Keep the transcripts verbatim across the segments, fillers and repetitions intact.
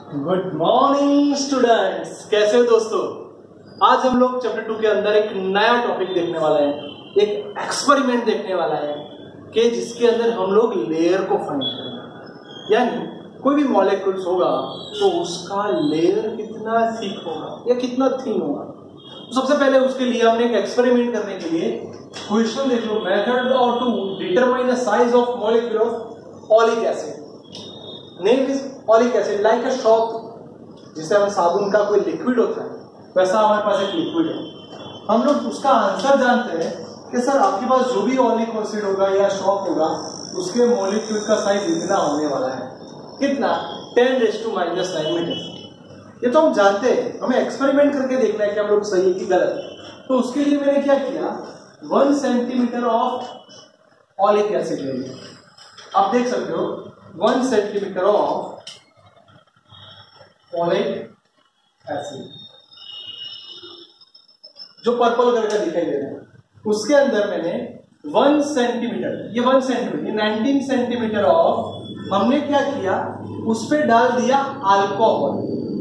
Good morning students, कैसे हो दोस्तों। आज हम लोग चैप्टर टू के अंदर एक नया टॉपिक देखने वाला है, एक एक्सपेरिमेंट देखने वाला है कि जिसके अंदर हम लोग लेयर को फाइंड करेंगे। यानी कोई भी मॉलिक्यूल्स होगा तो उसका लेयर कितना थिक होगा या कितना थिन होगा। तो सबसे पहले उसके लिए हमने एक एक्सपेरिमेंट करने के लिए क्वेश्चन देख लो, मेथड और to determine the size of molecule of oleic acid. Name is oleic acid, like a soap, जिसे हम साबुन का कोई लिक्विड होता है वैसा हमारे पास एक लिक्विड है। हम लोग उसका आंसर जानते हैं कि सर आपके पास जो भी ओलिक एसिड होगा या शॉप होगा उसके मॉलिक्यूल का साइज इतना होने वाला है। कितना? Ten raise to minus nine metre. ये तो हम जानते हैं, हमें एक्सपेरिमेंट करके देखना है कि हम लोग सही है कि गलत। तो उसके लिए मैंने क्या किया, one centimetre of oleic acid ले लिया। आप देख सकते हो one centimetre of oleic acid जो पर्पल कलर का दिखाई दे रहा है, उसके अंदर मैंने वन सेंटीमीटर, ये वन सेंटीमीटर, ये नाइनटीन सेंटीमीटर ऑफ हमने क्या किया, उस पे डाल दिया अल्कोहल।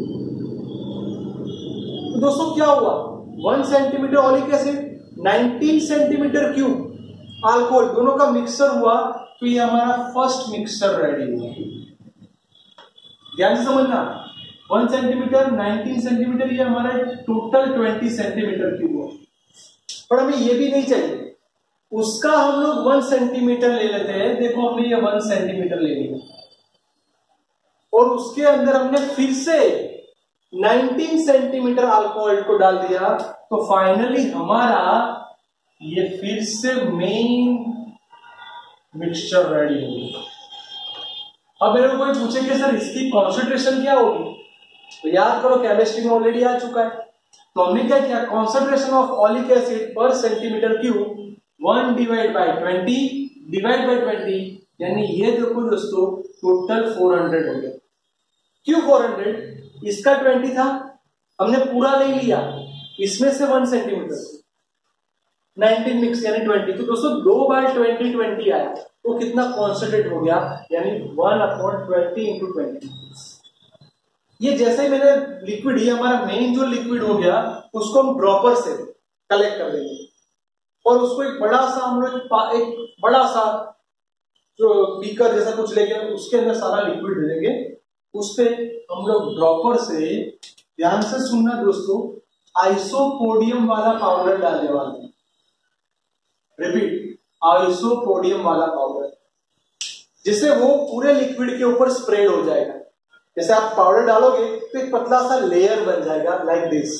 तो दोस्तों क्या हुआ, one centimetre oleic acid, nineteen centimetre cube alcohol, दोनों का मिक्सचर हुआ तो ये हमारा फर्स्ट मिक्सचर रेडी हुआ। ध्यान से समझना, वन सेंटीमीटर, नाइनटीन सेंटीमीटर, ये हमारा टोटल ट्वेंटी सेंटीमीटर क्यूब हुआ। पर हमें ये भी नहीं चाहिए, उसका हम लोग वन सेंटीमीटर ले लेते हैं। देखो हमने ये वन सेंटीमीटर ले लिया और उसके अंदर हमने फिर से नाइनटीन सेंटीमीटर अल्कोहल को डाल दिया, तो फाइनली हमारा ये फिर से मेन मिक्सचर रेडी हो गया। अब मेरे को कोई पूछे कि सर इसकी कॉन्सेंट्रेशन क्या होगी, तो याद करो केमिस्ट्री में ऑलरेडी आ चुका है। तो हमने क्या किया, concentration of oleic acid per centimetre cube one divide by twenty divide by twenty, यानी ये देखो दोस्तों टोटल फोर हंड्रेड हो गया। क्यों फोर हंड्रेड? इसका ट्वेंटी था, हमने पूरा नहीं लिया, इसमें से वन सेंटीमीटर, नाइनटीन मिक्स यानी ट्वेंटी। तो दोस्तों दो बार ट्वेंटी ट्वेंटी आया तो कितना कॉन्सेंट्रेट हो गया, यानी one upon twenty into twenty. ये जैसे ही मैंने लिक्विड, ये हमारा मेन जो लिक्विड हो गया, उसको हम ड्रॉपर से कलेक्ट कर देंगे और उसको एक बड़ा सा हम लोग एक बड़ा सा जो बीकर जैसा कुछ लेके उसके अंदर सारा लिक्विड दे देंगे। उस पे हम लोग ड्रॉपर से, ध्यान से सुनना दोस्तों, आइसोपोडियम वाला पाउडर डालने वाले हैं। रिपीट, आइसोपोडियम वाला पाउडर, जिससे वो पूरे लिक्विड के ऊपर स्प्रेड हो जाएगा। जैसे आप पाउडर डालोगे तो एक पतला सा लेयर बन जाएगा लाइक दिस।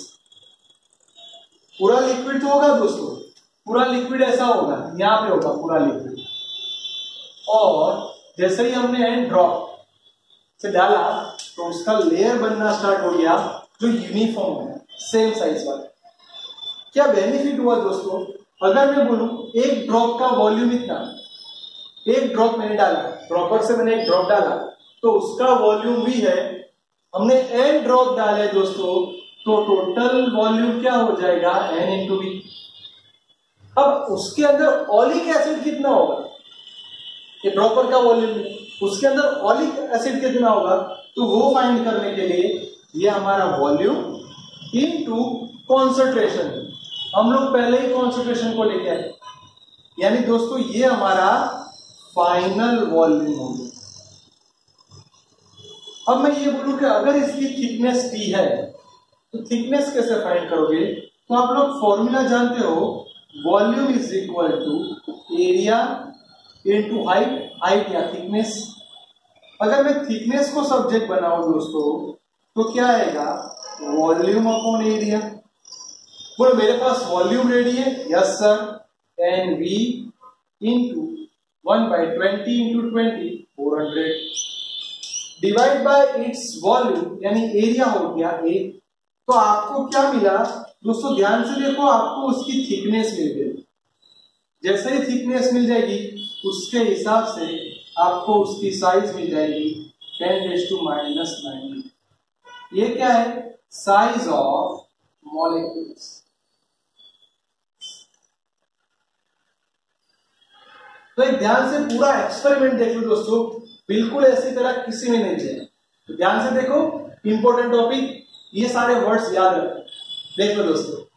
पूरा लिक्विड तो होगा दोस्तों, पूरा लिक्विड ऐसा होगा, यहां पे होगा पूरा लिक्विड, और जैसे ही हमने ड्रॉप से डाला तो उसका लेयर बनना स्टार्ट हो गया जो यूनिफॉर्म है, सेम साइज वाला। क्या बेनिफिट हुआ दोस्तों, अगर मैं बोलूं एक ड्रॉप का वॉल्यूम इतना, एक ड्रॉप मैंने डाला, ड्रॉपर से मैंने एक ड्रॉप डाला तो उसका वॉल्यूम भी है, हमने एन ड्रॉप डाले दोस्तों तो टोटल वॉल्यूम क्या हो जाएगा, एन इंटू बी। अब उसके अंदर ओलिक एसिड कितना होगा, ये ड्रॉपर का वॉल्यूम है, उसके अंदर ओलिक एसिड कितना होगा, तो वो फाइंड करने के लिए ये हमारा वॉल्यूम इनटू कॉन्सेंट्रेशन, हम लोग पहले ही कॉन्सेंट्रेशन को लेके आए, यानी दोस्तों ये हमारा फाइनल वॉल्यूम होगा। अब मैं ये बोलूं कि अगर इसकी थिकनेस टी है तो थिकनेस कैसे फाइंड करोगे, तो आप लोग फॉर्मूला जानते हो, volume is equal to area into height, height या थिकनेस। अगर मैं थिकनेस को सब्जेक्ट बनाऊं दोस्तों तो क्या आएगा, वॉल्यूम अपॉन एरिया। बोलो मेरे पास वॉल्यूम रेडी है, yes sir, N V into one by twenty into twenty four hundred divide by its volume, यानी एरिया हो गया एक। तो आपको क्या मिला दोस्तों, ध्यान से देखो, आपको उसकी थिकनेस मिल गई। जैसे ही थिकनेस मिल जाएगी उसके हिसाब से आपको उसकी साइज मिल जाएगी ten raise to minus nine. ये क्या है, साइज ऑफ मॉलिक्यूल्स। तो एक ध्यान से पूरा एक्सपेरिमेंट देख लो दोस्तों, बिल्कुल ऐसी तरह किसी ने नहीं दिया। तो ध्यान से देखो, इंपॉर्टेंट टॉपिक, ये सारे वर्ड्स याद रखो। देखो दोस्तों,